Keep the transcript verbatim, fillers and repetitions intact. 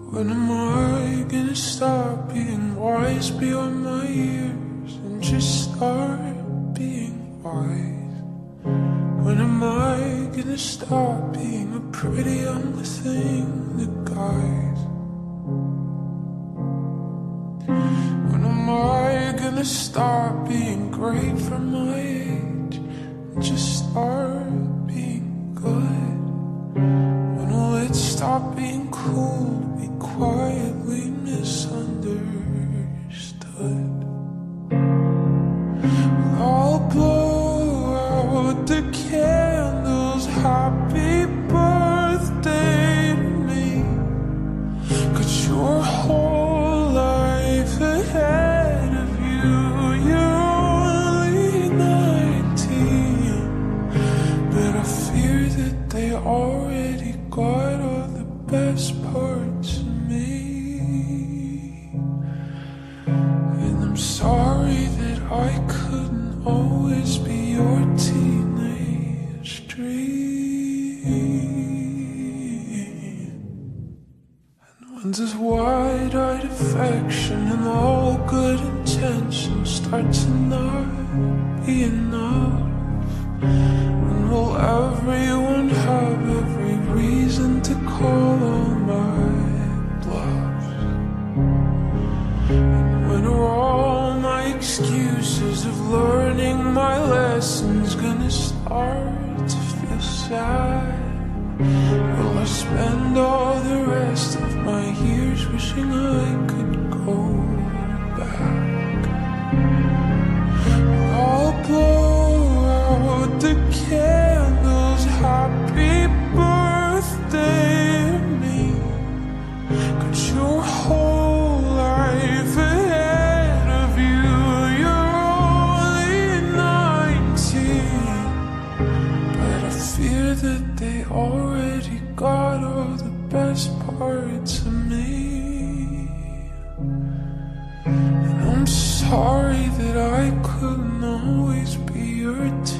When am I gonna stop being wise beyond my years and just start being wise? When am I gonna stop being a pretty young thing that guides? When am I gonna stop being great for my age and just start being good? When will it stop being cool to be quietly misunderstood? I'll blow out the candles, happy birthday to me. Got your whole life ahead of you. You're only nineteen, but I fear that they already got all the best parts of me. And I'm sorry that I couldn't always be your teenage dream. And when this wide-eyed affection and all good intentions start to not be enough, when will everyone have every reason to call on my bluffs? And when are all my excuses of learning my lessons gonna start to feel sad? Will I spend all the rest of my years wishing I could go back? I'll blow out the candles, happy birthday to me. Got your whole life ahead of you. You're only nineteen, but I fear that they already got all the best parts of me. And I'm sorry that I couldn't always be your